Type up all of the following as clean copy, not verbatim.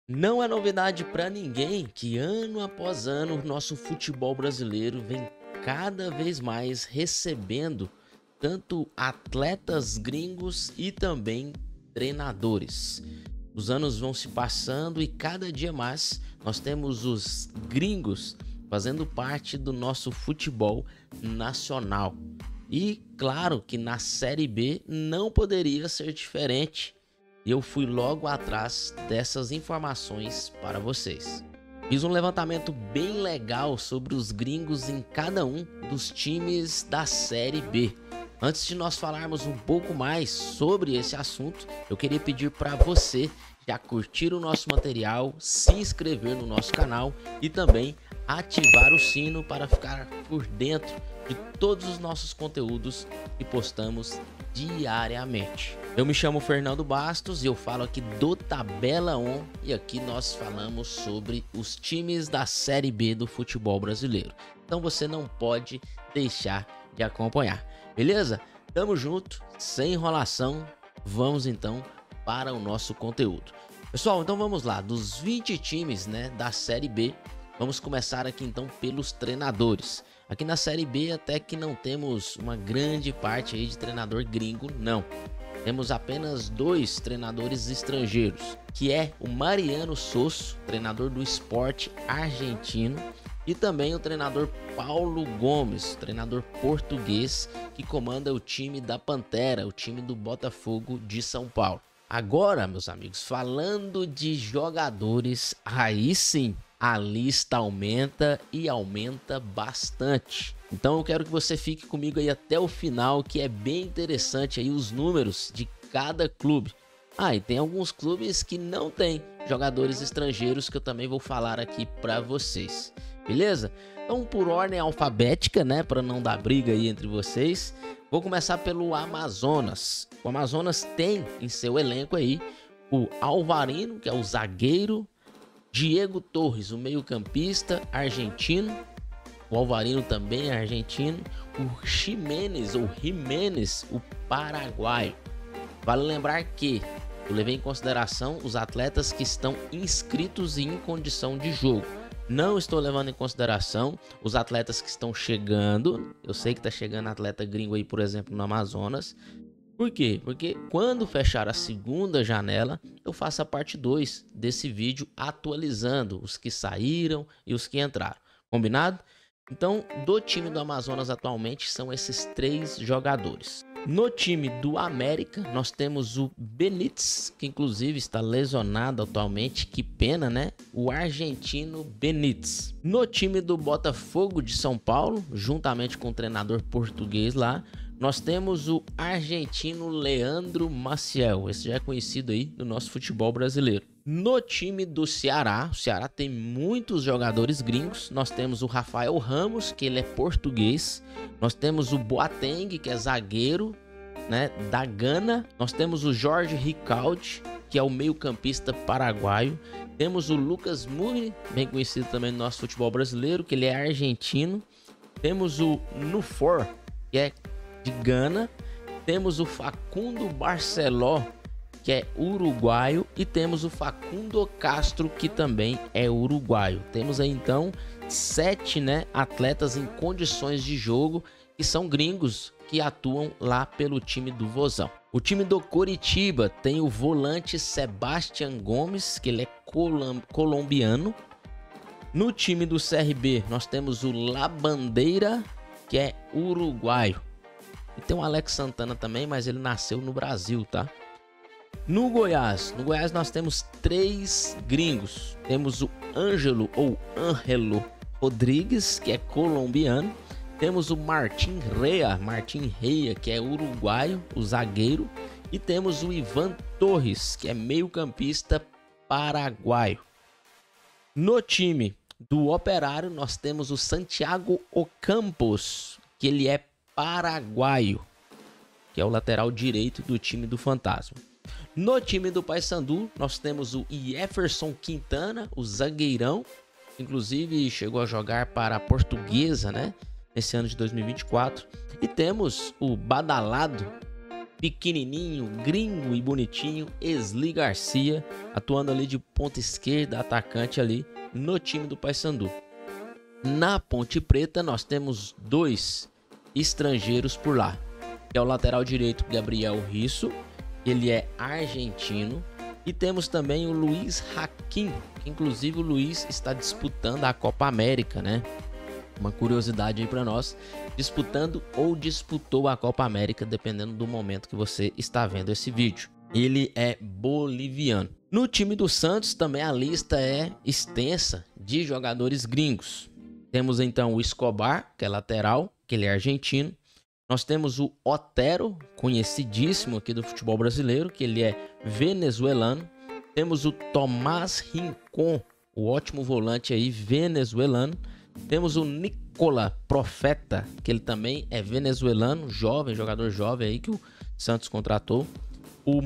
Não é novidade para ninguém que ano após ano o nosso futebol brasileiro vem cada vez mais recebendo tanto atletas gringos e também treinadores. Os anos vão se passando e cada dia mais nós temos os gringos fazendo parte do nosso futebol nacional. E claro que na Série B não poderia ser diferente. E eu fui logo atrás dessas informações para vocês. Fiz um levantamento bem legal sobre os gringos em cada um dos times da Série B. Antes de nós falarmos um pouco mais sobre esse assunto, eu queria pedir para você já curtir o nosso material, se inscrever no nosso canal e também ativar o sino para ficar por dentro de todos os nossos conteúdos que postamos diariamente. Eu me chamo Fernando Bastos e eu falo aqui do Tabela On e aqui nós falamos sobre os times da Série B do futebol brasileiro. Então você não pode deixar de acompanhar, beleza? Tamo junto, sem enrolação, vamos então para o nosso conteúdo. Pessoal, então vamos lá, dos 20 times, da Série B, vamos começar aqui então pelos treinadores. Aqui na Série B até que não temos uma grande parte aí de treinador gringo, não. Temos apenas 2 treinadores estrangeiros, que é o Mariano Sosso, treinador do Sport argentino, e também o treinador Paulo Gomes, treinador português, que comanda o time da Pantera, o time do Botafogo de São Paulo. Agora, meus amigos, falando de jogadores, aí sim, a lista aumenta e aumenta bastante. Então eu quero que você fique comigo aí até o final, que é bem interessante aí os números de cada clube. E tem alguns clubes que não tem jogadores estrangeiros que eu também vou falar aqui para vocês. Beleza? Então por ordem alfabética, para não dar briga aí entre vocês, vou começar pelo Amazonas. O Amazonas tem em seu elenco aí o Alvarino, que é o zagueiro, Diego Torres, o meio-campista argentino. O Alvarino também é argentino. O Ximenes, ou Jimenez, o paraguaio. Vale lembrar que eu levei em consideração os atletas que estão inscritos e em condição de jogo. Não estou levando em consideração os atletas que estão chegando. Eu sei que está chegando atleta gringo aí, por exemplo, no Amazonas. Por quê? Porque quando fechar a segunda janela, eu faço a parte 2 desse vídeo atualizando os que saíram e os que entraram. Combinado? Então, do time do Amazonas atualmente são esses 3 jogadores. No time do América, nós temos o Benítez, que inclusive está lesionado atualmente, que pena, O argentino Benítez. No time do Botafogo de São Paulo, juntamente com o treinador português lá, nós temos o argentino Leandro Maciel, esse já é conhecido aí no nosso futebol brasileiro. No time do Ceará, o Ceará tem muitos jogadores gringos. Nós temos o Rafael Ramos, que ele é português. Nós temos o Boateng, que é zagueiro, da Gana. Nós temos o Jorge Ricaldi, que é o meio-campista paraguaio. Temos o Lucas Mugni, bem conhecido também no nosso futebol brasileiro, que ele é argentino. Temos o Nufor, que é de Gana. Temos o Facundo Barceló, que é uruguaio, e temos o Facundo Castro, que também é uruguaio. Temos aí então 7 atletas em condições de jogo que são gringos, que atuam lá pelo time do Vozão. O time do Coritiba tem o volante Sebastián Gomes, que ele é colombiano. No time do CRB nós temos o Labandeira, que é uruguaio. E tem o Alex Santana também, mas ele nasceu no Brasil, tá? No Goiás nós temos 3 gringos. Temos o Ângelo ou Ângelo Rodrigues, que é colombiano. Temos o Martin Reia, que é uruguaio, o zagueiro. E temos o Ivan Torres, que é meio-campista paraguaio. No time do Operário nós temos o Santiago Ocampos, que ele é paraguaio, que é o lateral direito do time do Fantasma. No time do Paysandu, nós temos o Jefferson Quintana, o zagueirão, inclusive chegou a jogar para a Portuguesa, nesse ano de 2024. E temos o badalado pequenininho, gringo e bonitinho, Esli Garcia, atuando ali de ponta esquerda, atacante ali no time do Paysandu. Na Ponte Preta nós temos 2 estrangeiros por lá, que é o lateral direito Gabriel Risso, ele é argentino, e temos também o Luiz Hakim, que inclusive o Luiz está disputando a Copa América, né? Uma curiosidade aí para nós, disputando ou disputou a Copa América, dependendo do momento que você está vendo esse vídeo. Ele é boliviano. No time do Santos também a lista é extensa de jogadores gringos. Temos então o Escobar, que é lateral, que ele é argentino. Nós temos o Otero, conhecidíssimo aqui do futebol brasileiro, que ele é venezuelano. Temos o Tomás Rincon, o ótimo volante aí venezuelano. Temos o Nicola Profeta, que ele também é venezuelano, jovem, jogador jovem aí que o Santos contratou. O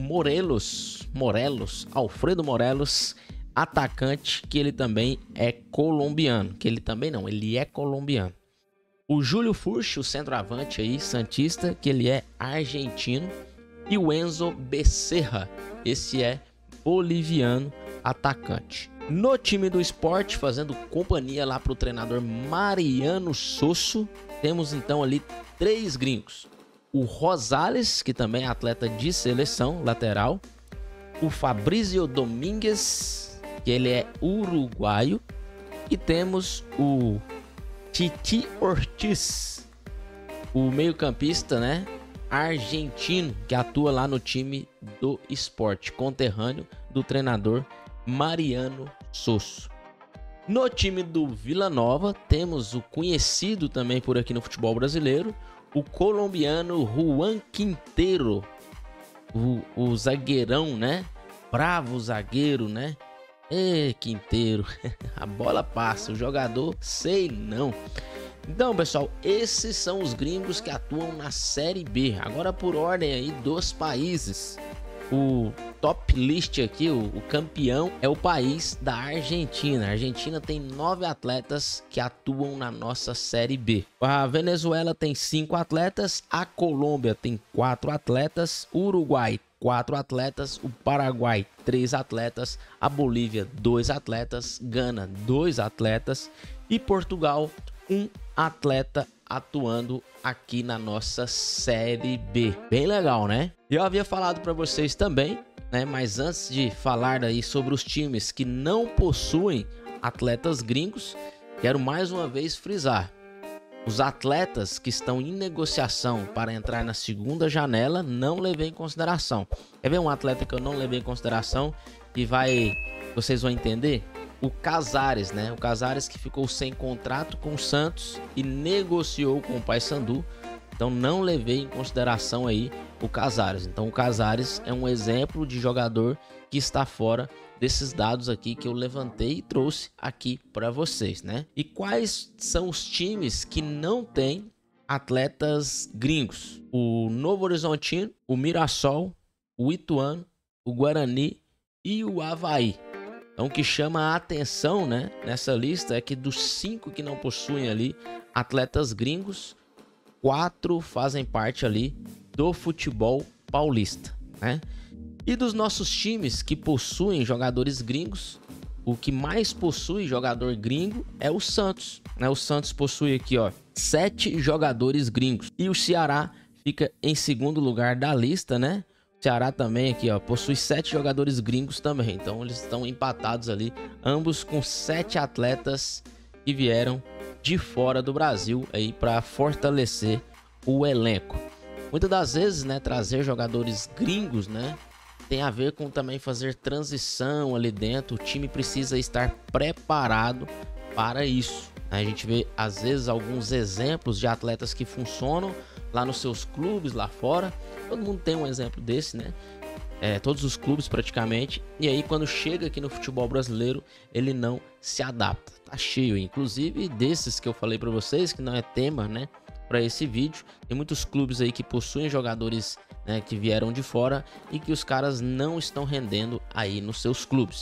Alfredo Morelos, atacante, que ele também é colombiano. Ele é colombiano. O Júlio Furch, o centroavante aí, santista, que ele é argentino. E o Enzo Becerra, esse é boliviano, atacante. No time do Sport, fazendo companhia lá para o treinador Mariano Sosso, temos então ali 3 gringos. O Rosales, que também é atleta de seleção, lateral. O Fabrício Domingues, que ele é uruguaio. E temos o Titi Ortiz, o meio-campista, né, argentino, que atua lá no time do Sport, conterrâneo do treinador Mariano Sosso. No time do Vila Nova, temos o conhecido também por aqui no futebol brasileiro, o colombiano Juan Quintero, o zagueirão, né? Bravo zagueiro, né? Quintero, a bola passa, o jogador, sei não. Então, pessoal, esses são os gringos que atuam na Série B. Agora, por ordem aí dos países, o top list aqui, o campeão é o país da Argentina. A Argentina tem 9 atletas que atuam na nossa Série B. A Venezuela tem 5 atletas, a Colômbia tem 4 atletas, o Uruguai 4 atletas, o Paraguai 3 atletas, a Bolívia 2 atletas, Gana 2 atletas e Portugal 1 atleta atuando aqui na nossa Série B. Bem legal, né? Eu havia falado para vocês também, né? Mas antes de falar aí sobre os times que não possuem atletas gringos, quero mais uma vez frisar: os atletas que estão em negociação para entrar na segunda janela, não levei em consideração. Quer ver um atleta que eu não levei em consideração e vocês vão entender? O Casares, né? O Casares que ficou sem contrato com o Santos e negociou com o Paysandu. Então não levei em consideração aí o Casares. Então o Casares é um exemplo de jogador que está fora desses dados aqui que eu levantei e trouxe aqui para vocês, né? E quais são os times que não têm atletas gringos? O Novo Horizontino, o Mirassol, o Ituano, o Guarani e o Avaí. Então o que chama a atenção, né, nessa lista é que dos 5 que não possuem ali atletas gringos, 4 fazem parte ali do futebol paulista, né? E dos nossos times que possuem jogadores gringos, o que mais possui jogador gringo é o Santos, né? O Santos possui aqui, ó, 7 jogadores gringos. E o Ceará fica em segundo lugar da lista, né? O Ceará também aqui, ó, possui 7 jogadores gringos também. Então eles estão empatados ali, ambos com 7 atletas que vieram de fora do Brasil aí para fortalecer o elenco. Muitas das vezes, né, trazer jogadores gringos, né, tem a ver com também fazer transição ali dentro. O time precisa estar preparado para isso. A gente vê às vezes alguns exemplos de atletas que funcionam lá nos seus clubes lá fora. Todo mundo tem um exemplo desse, né? Todos os clubes praticamente. E aí quando chega aqui no futebol brasileiro, ele não se adapta. Tá cheio, inclusive desses que eu falei para vocês, que não é tema, né, para esse vídeo. Tem muitos clubes aí que possuem jogadores, né, que vieram de fora e que os caras não estão rendendo aí nos seus clubes.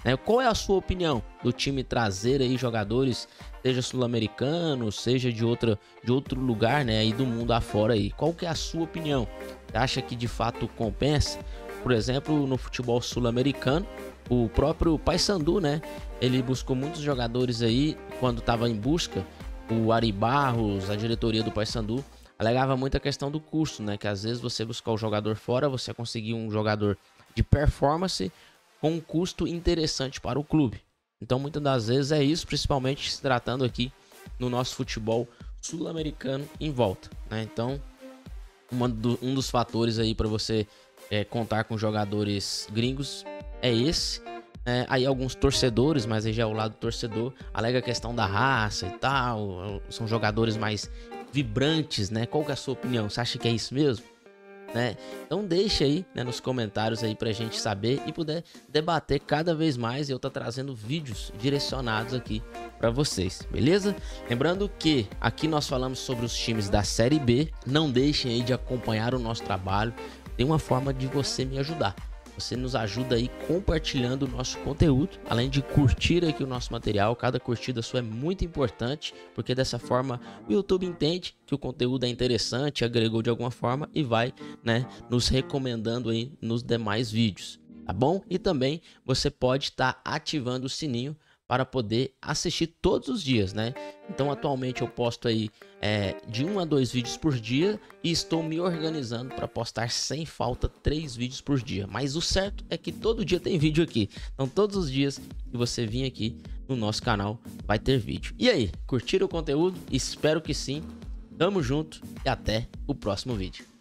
né? Qual é a sua opinião do time trazer aí jogadores, seja sul-americano, seja de outro lugar, né, aí do mundo afora aí? Qual que é a sua opinião? Você acha que de fato compensa? Por exemplo, no futebol sul-americano, o próprio Paysandu, né, ele buscou muitos jogadores aí quando estava em busca. O Ari Barros, a diretoria do Paysandu, alegava muito a questão do custo, né, que às vezes você buscar o jogador fora, você conseguir um jogador de performance com um custo interessante para o clube. Então muitas das vezes é isso, principalmente se tratando aqui no nosso futebol sul-americano em volta, né? Então um dos fatores aí para você contar com jogadores gringos é esse. Aí alguns torcedores, mas aí já é o lado do torcedor, alega a questão da raça e tal, são jogadores mais vibrantes, né? Qual que é a sua opinião? Você acha que é isso mesmo? Né? Então deixa aí, né, nos comentários aí pra gente saber e poder debater cada vez mais. Eu tô trazendo vídeos direcionados aqui para vocês, beleza? Lembrando que aqui nós falamos sobre os times da Série B. Não deixem aí de acompanhar o nosso trabalho. Tem uma forma de você me ajudar. Você nos ajuda aí compartilhando o nosso conteúdo, além de curtir aqui o nosso material. Cada curtida sua é muito importante, porque dessa forma o YouTube entende que o conteúdo é interessante, agregou de alguma forma e vai, né, nos recomendando aí nos demais vídeos, tá bom? E também você pode estar ativando o sininho para poder assistir todos os dias, né? Então atualmente eu posto aí de 1 a 2 vídeos por dia e estou me organizando para postar sem falta 3 vídeos por dia. Mas o certo é que todo dia tem vídeo aqui. Então todos os dias que você vir aqui no nosso canal vai ter vídeo. E aí, curtiram o conteúdo? Espero que sim. Tamo junto e até o próximo vídeo.